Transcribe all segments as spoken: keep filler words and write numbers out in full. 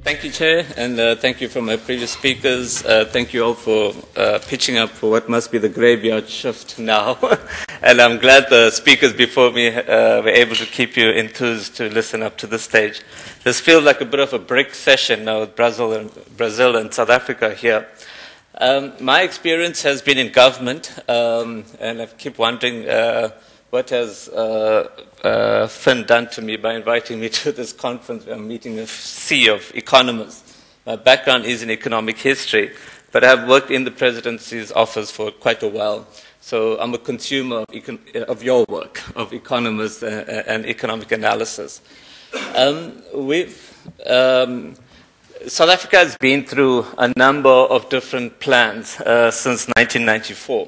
Thank you, Chair, and uh, thank you from my previous speakers. Uh, thank you all for uh, pitching up for what must be the graveyard shift now. And I'm glad the speakers before me uh, were able to keep you enthused to listen up to this stage. This feels like a bit of a brick session now with Brazil and, Brazil and South Africa here. Um, my experience has been in government, um, and I keep wondering uh, what has uh, uh, Finn done to me by inviting me to this conference where I'm meeting a sea of economists. My background is in economic history, but I've worked in the presidency's office for quite a while. So I'm a consumer of, econ of your work, of economists and, and economic analysis. Um, we've, um, South Africa has been through a number of different plans uh, since nineteen ninety-four.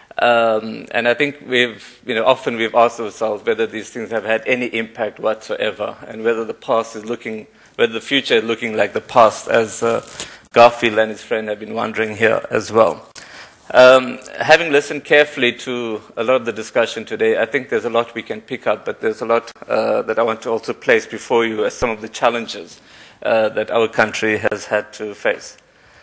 Um, and I think we've, you know, often we've asked ourselves whether these things have had any impact whatsoever, and whether the past is looking, whether the future is looking like the past, as uh, Garfield and his friend have been wondering here as well. Um, having listened carefully to a lot of the discussion today, I think there's a lot we can pick up, but there's a lot uh, that I want to also place before you as some of the challenges uh, that our country has had to face.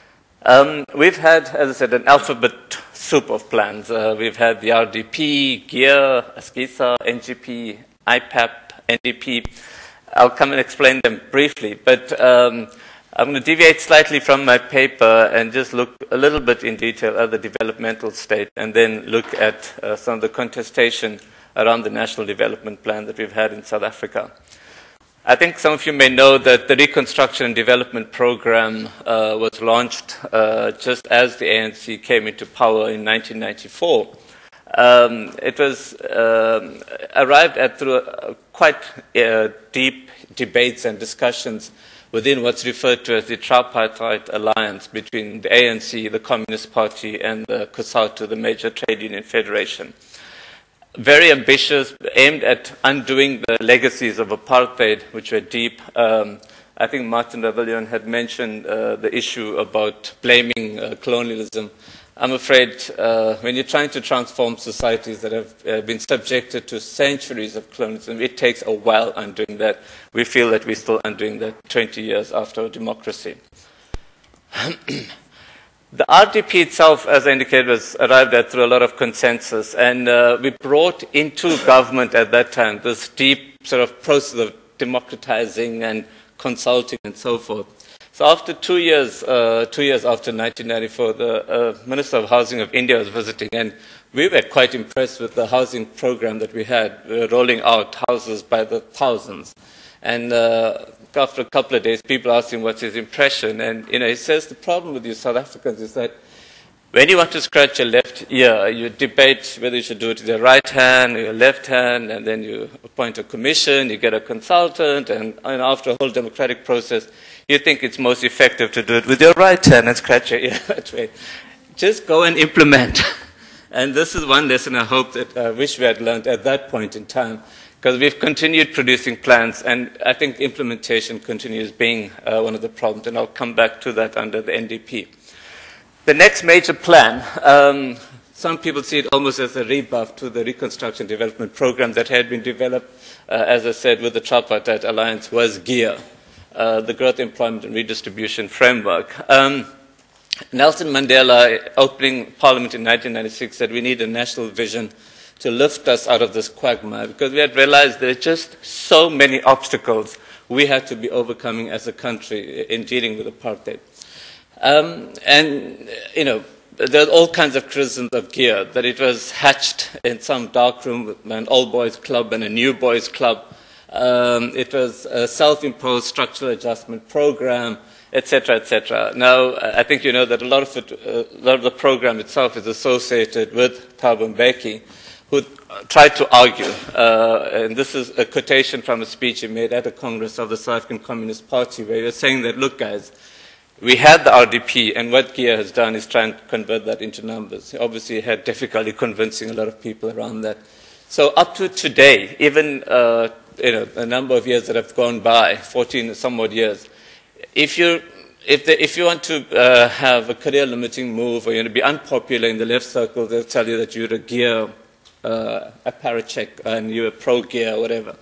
Um, we've had, as I said, an alphabet soup of plans. Uh, we've had the R D P, GEAR, ASCISA, N G P, I PAP, N D P. I'll come and explain them briefly, but um, I'm going to deviate slightly from my paper and just look a little bit in detail at the developmental state, and then look at uh, some of the contestation around the National Development Plan that we've had in South Africa. I think some of you may know that the Reconstruction and Development Program uh, was launched uh, just as the A N C came into power in nineteen ninety-four. Um, it was um, arrived at through a, quite uh, deep debates and discussions within what's referred to as the tripartite alliance between the A N C, the Communist Party, and the COSATU, the major trade union federation. Very ambitious, aimed at undoing the legacies of apartheid, which were deep. Um, I think Martin Ravillon had mentioned uh, the issue about blaming uh, colonialism. I'm afraid uh, when you're trying to transform societies that have uh, been subjected to centuries of colonialism, it takes a while undoing that. We feel that we're still undoing that twenty years after democracy. The R D P itself, as I indicated, was arrived at through a lot of consensus, and uh, we brought into government at that time this deep sort of process of democratizing and consulting and so forth. So after two years, uh, two years after nineteen ninety-four, the uh, Minister of Housing of India was visiting, and we were quite impressed with the housing program that we had. We were rolling out houses by the thousands. And uh, after a couple of days, people asked him what's his impression. And you know, he says the problem with you South Africans is that when you want to scratch your left ear, you debate whether you should do it with your right hand or your left hand, and then you appoint a commission, you get a consultant, and, and after a whole democratic process, you think it's most effective to do it with your right hand and scratch your ear that way. Just go and implement. And this is one lesson I hope that I wish we had learned at that point in time, because we've continued producing plans, and I think implementation continues being uh, one of the problems, and I'll come back to that under the N D P. The next major plan, um, some people see it almost as a rebuff to the Reconstruction Development Program that had been developed, uh, as I said, with the Tripartite Alliance, was GEAR, uh, the Growth, Employment and Redistribution Framework. Um, Nelson Mandela, opening Parliament in nineteen ninety-six, said we need a national vision to lift us out of this quagmire, because we had realized there are just so many obstacles we had to be overcoming as a country in dealing with apartheid. Um, and, you know, there are all kinds of criticisms of GEAR, that it was hatched in some dark room with an old boys club and a new boys club. Um, it was a self-imposed structural adjustment program, et cetera, et cetera. Now, I think you know that a lot of, it, uh, a lot of the program itself is associated with Thabo Mbeki, who tried to argue, uh, and this is a quotation from a speech he made at a Congress of the South African Communist Party, where he was saying that, look guys, we had the R D P, and what GEAR has done is try and convert that into numbers. He obviously had difficulty convincing a lot of people around that. So up to today, even uh, you know, a number of years that have gone by, fourteen some odd years, if you If, the, if you want to uh, have a career-limiting move, or you want to be unpopular in the left circle, they'll tell you that you're a GEAR, uh, a paracheck, and you're a pro-GEAR, whatever.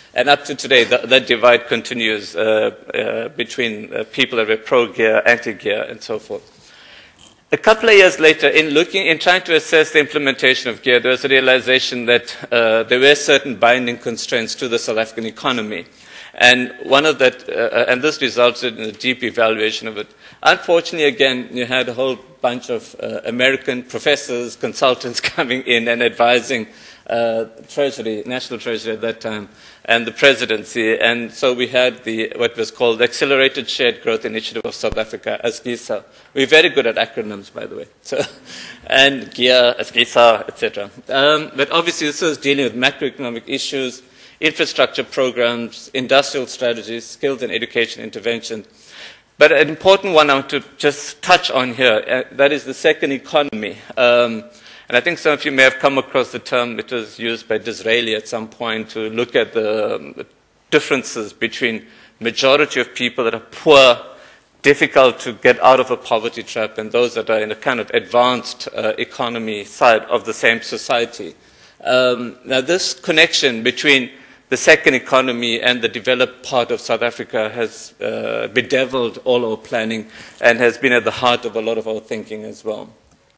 And up to today, that, that divide continues uh, uh, between uh, people that were pro-GEAR, anti-GEAR, and so forth. A couple of years later, in looking, in trying to assess the implementation of GEAR, there was a realization that uh, there were certain binding constraints to the South African economy. And one of that, uh, and this resulted in a deep evaluation of it. Unfortunately, again, you had a whole bunch of uh, American professors, consultants coming in and advising uh, Treasury, National Treasury at that time, and the presidency. And so we had the, what was called the Accelerated Shared Growth Initiative of South Africa, ASGISA. We're very good at acronyms, by the way. So, and GEAR, ASGISA, et cetera. Um, but obviously, this was dealing with macroeconomic issues, infrastructure programs, industrial strategies, skills and education intervention. But an important one I want to just touch on here, uh, that is the second economy. Um, and I think some of you may have come across the term. It was used by Disraeli at some point to look at the, um, the differences between majority of people that are poor, difficult to get out of a poverty trap, and those that are in a kind of advanced uh, economy side of the same society. Um, now this connection between the second economy and the developed part of South Africa has uh, bedeviled all our planning and has been at the heart of a lot of our thinking as well.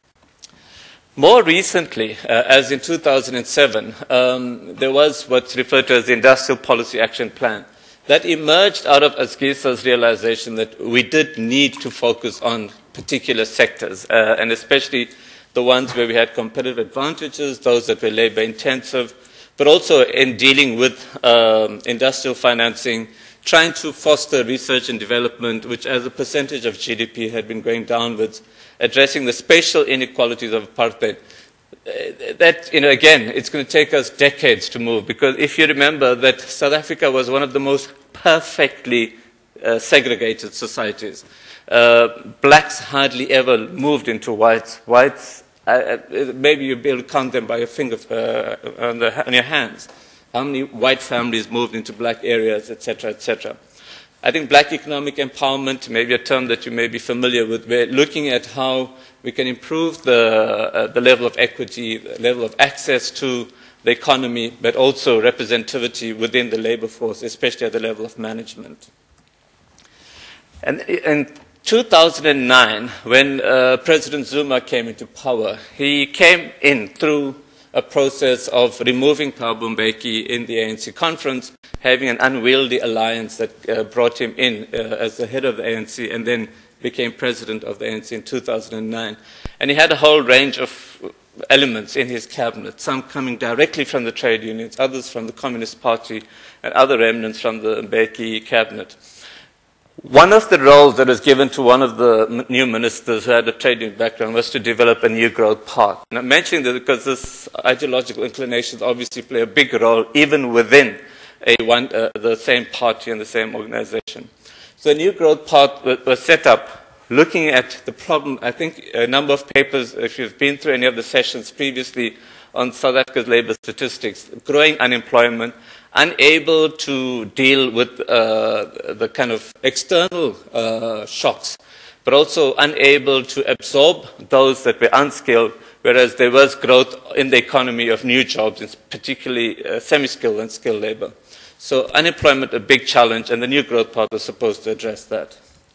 More recently, uh, as in two thousand seven, um, there was what's referred to as the Industrial Policy Action Plan. That emerged out of ASGISA's realization that we did need to focus on particular sectors, uh, and especially the ones where we had competitive advantages, those that were labor intensive, but also in dealing with um, industrial financing, trying to foster research and development, which as a percentage of G D P had been going downwards, addressing the spatial inequalities of apartheid. Uh, that, you know, again, it's going to take us decades to move, because if you remember that South Africa was one of the most perfectly uh, segregated societies. Uh, blacks hardly ever moved into whites. Whites, uh, maybe you'll be able to count them by your fingers, uh, on, the, on your hands. How many white families moved into black areas, et cetera, et cetera. I think black economic empowerment, maybe a term that you may be familiar with. We're looking at how we can improve the, uh, the level of equity, the level of access to the economy, but also representativity within the labor force, especially at the level of management. And in two thousand nine, when uh, President Zuma came into power, he came in through a process of removing Thabo Mbeki in the A N C conference, having an unwieldy alliance that uh, brought him in uh, as the head of the A N C, and then became president of the A N C in two thousand nine. And he had a whole range of elements in his cabinet, some coming directly from the trade unions, others from the Communist Party, and other remnants from the Mbeki cabinet. One of the roles that was given to one of the new ministers who had a trade union background was to develop a new growth path. And I'm mentioning that because this ideological inclinations obviously play a big role even within a one, uh, the same party and the same organization. So a new growth path was set up looking at the problem. I think a number of papers, if you've been through any of the sessions previously on South Africa's labor statistics, growing unemployment, unable to deal with uh, the kind of external uh, shocks, but also unable to absorb those that were unskilled, whereas there was growth in the economy of new jobs, particularly uh, semi-skilled and skilled labor. So unemployment, a big challenge, and the new growth path was supposed to address that.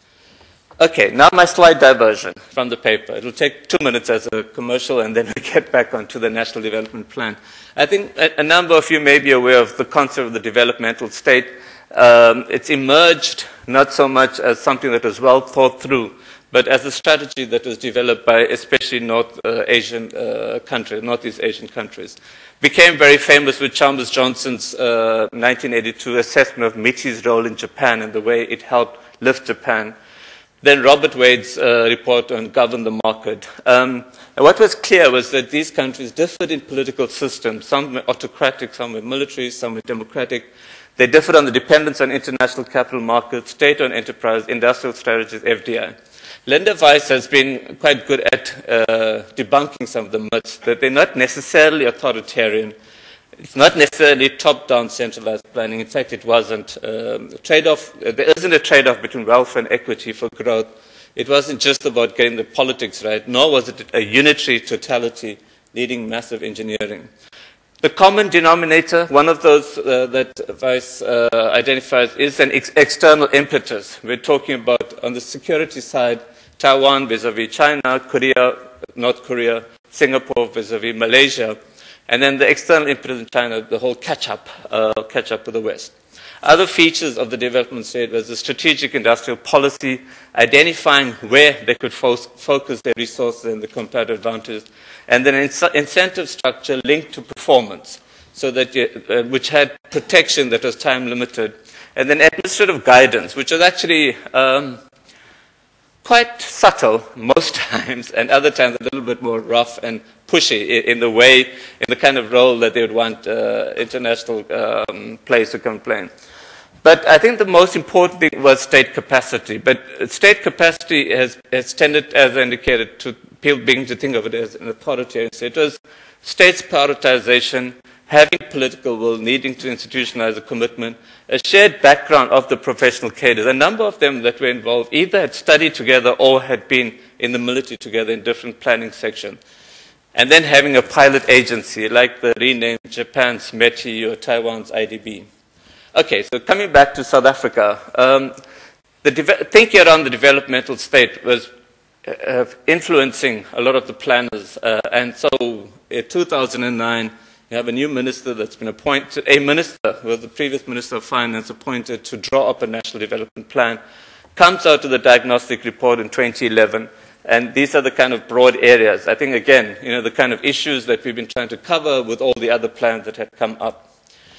Okay, now my slide diversion from the paper. It'll take two minutes as a commercial, and then we get back onto the National Development Plan. I think a, a number of you may be aware of the concept of the developmental state. Um, it's emerged not so much as something that was well thought through, but as a strategy that was developed by especially North uh, Asian uh, countries, Northeast Asian countries. Became very famous with Chalmers Johnson's uh, nineteen eighty-two assessment of MITI's role in Japan and the way it helped lift Japan. Then Robert Wade's uh, report on Govern the Market. Um, and what was clear was that these countries differed in political systems. Some were autocratic, some were military, some were democratic. They differed on the dependence on international capital markets, state-owned enterprise, industrial strategies, F D I. Linda Weiss has been quite good at uh, debunking some of the myths, that they're not necessarily authoritarian. It's not necessarily top-down centralized planning. In fact, it wasn't. Um, trade-off, uh, there isn't a trade-off between wealth and equity for growth. It wasn't just about getting the politics right, nor was it a unitary totality leading massive engineering. The common denominator, one of those uh, that Vice uh, identifies, is an ex external impetus. We're talking about, on the security side, Taiwan vis-a-vis China, Korea, North Korea, Singapore vis-a-vis Malaysia, and then the external impetus in China, the whole catch-up, uh, catch-up with the West. Other features of the development state was the strategic industrial policy, identifying where they could fo focus their resources and the comparative advantages, and then an incentive structure linked to performance, so that you, uh, which had protection that was time limited, and then administrative guidance, which was actually um, quite subtle most times, and other times a little bit more rough and pushy in, in the way, in the kind of role that they would want uh, international um, players to come play. But I think the most important thing was state capacity. But state capacity has, has tended, as I indicated, to people beginning to think of it as an authoritarian state. It was states' prioritization, having political will, needing to institutionalize a commitment, a shared background of the professional cadres. A number of them that were involved either had studied together or had been in the military together in different planning sections. And then having a pilot agency like the renamed Japan's METI or Taiwan's I D B. Okay, so coming back to South Africa, um, the thinking around the developmental state was uh, influencing a lot of the planners. Uh, and so in two thousand nine, you have a new minister that's been appointed, a minister who was the previous Minister of Finance appointed to draw up a national development plan, comes out with a diagnostic report in twenty eleven. And these are the kind of broad areas. I think, again, you know, the kind of issues that we've been trying to cover with all the other plans that had come up.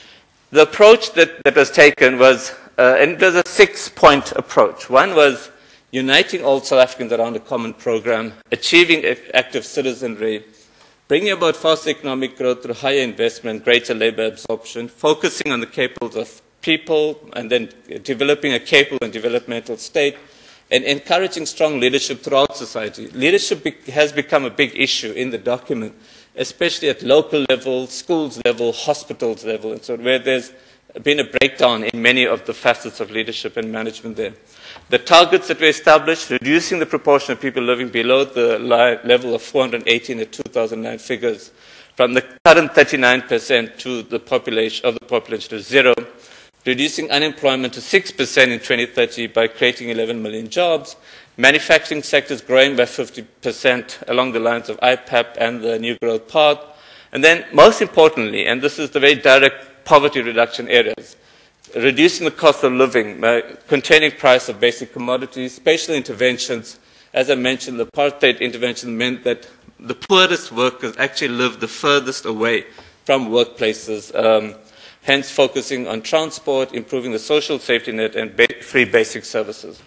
The approach that, that was taken was, uh, and it was a six-point approach. One was uniting all South Africans around a common program, achieving active citizenry, bringing about fast economic growth through higher investment, greater labor absorption, focusing on the capable of people, and then developing a capable and developmental state, and encouraging strong leadership throughout society. Leadership be has become a big issue in the document, especially at local level, schools level, hospitals level, and so where there's been a breakdown in many of the facets of leadership and management there. The targets that were established, reducing the proportion of people living below the level of four hundred eighteen at two thousand nine figures, from the current thirty-nine percent to the population of the population to zero, reducing unemployment to six percent in twenty thirty by creating eleven million jobs, manufacturing sectors growing by fifty percent along the lines of I PAP and the New Growth Path, and then most importantly, and this is the very direct poverty reduction areas, reducing the cost of living, by containing price of basic commodities, spatial interventions. As I mentioned, the apartheid intervention meant that the poorest workers actually lived the furthest away from workplaces, um, hence focusing on transport, improving the social safety net, and ba free basic services.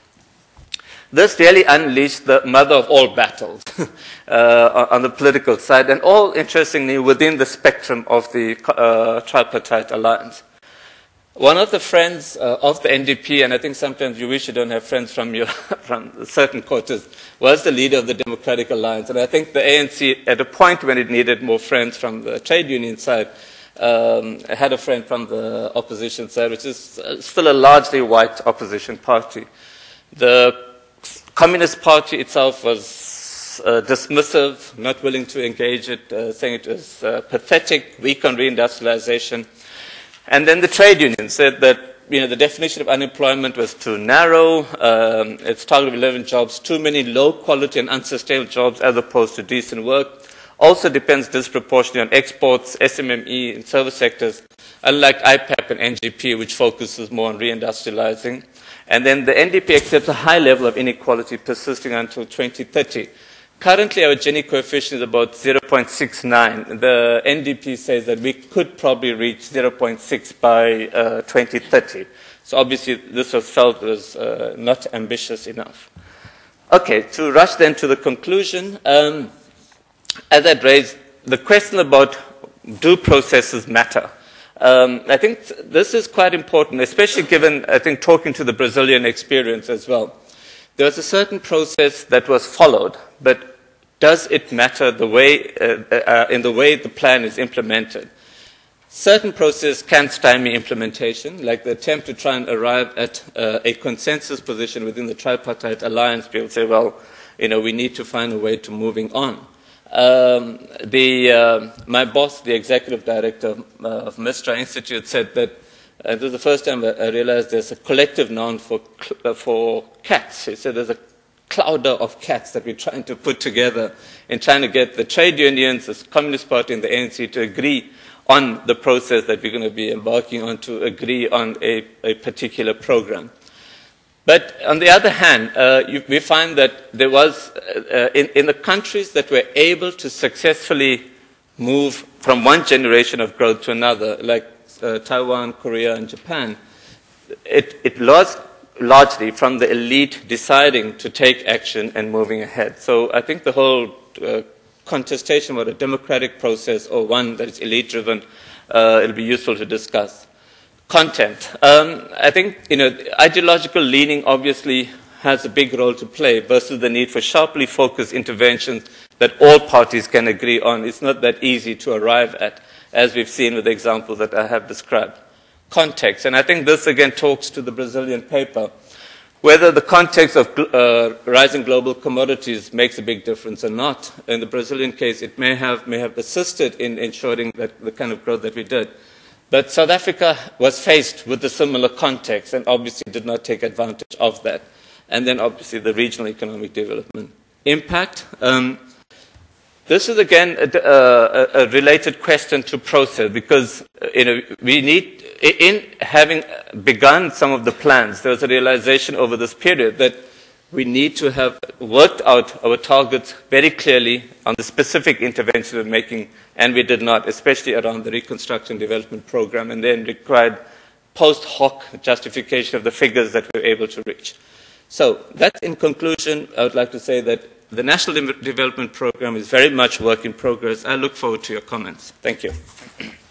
This really unleashed the mother of all battles uh, on the political side, and all, interestingly, within the spectrum of the uh, tripartite alliance. One of the friends uh, of the N D P, and I think sometimes you wish you don't have friends from, your, from certain quarters, was the leader of the Democratic Alliance. And I think the A N C, at a point when it needed more friends from the trade union side, um, had a friend from the opposition side, which is still a largely white opposition party. The Communist Party itself was uh, dismissive, not willing to engage it, uh, saying it was uh, pathetic, weak on reindustrialization. And then the trade union said that, you know, the definition of unemployment was too narrow, um, its target of eleven jobs, too many low quality and unsustainable jobs as opposed to decent work. Also depends disproportionately on exports, S M M E, and service sectors, unlike I PAP and N G P, which focuses more on reindustrializing. And then the N D P accepts a high level of inequality persisting until twenty thirty. Currently, our Gini coefficient is about zero point six nine. The N D P says that we could probably reach zero point six by uh, twenty thirty. So obviously, this was felt was uh, not ambitious enough. Okay, to rush then to the conclusion, um, as I'd raised, the question about do processes matter? Um, I think th this is quite important, especially given, I think, talking to the Brazilian experience as well. There was a certain process that was followed, but does it matter the way, uh, uh, in the way the plan is implemented? Certain processes can stymie implementation, like the attempt to try and arrive at uh, a consensus position within the tripartite alliance. People say, well, you know, we need to find a way to moving on. Um, the, uh, my boss, the executive director of, uh, of Mistra Institute, said that uh, this is the first time I realized there's a collective noun for, uh, for cats. He said there's a clouder of cats that we're trying to put together in trying to get the trade unions, the Communist Party, and the A N C to agree on the process that we're going to be embarking on, to agree on a, a particular program. But on the other hand, uh, you, we find that there was, uh, in, in the countries that were able to successfully move from one generation of growth to another, like uh, Taiwan, Korea, and Japan, it, it lost largely from the elite deciding to take action and moving ahead. So I think the whole uh, contestation about a democratic process or one that is elite-driven, uh, it'll be useful to discuss. Content. Um, I think, you know, ideological leaning obviously has a big role to play versus the need for sharply focused interventions that all parties can agree on. It's not that easy to arrive at, as we've seen with the examples that I have described. Context. And I think this again talks to the Brazilian paper. Whether the context of uh, rising global commodities makes a big difference or not. In the Brazilian case, it may have, may have assisted in ensuring that the kind of growth that we did. But South Africa was faced with a similar context and obviously did not take advantage of that. And then obviously the regional economic development. Impact. Um, this is again a, a, a related question to process because you know, we need, in having begun some of the plans, there was a realization over this period that we need to have worked out our targets very clearly on the specific intervention we're making, and we did not, especially around the Reconstruction Development Program, and then required post hoc justification of the figures that we were able to reach. So that, in conclusion, I would like to say that the National De- Development Program is very much work in progress. I look forward to your comments. Thank you.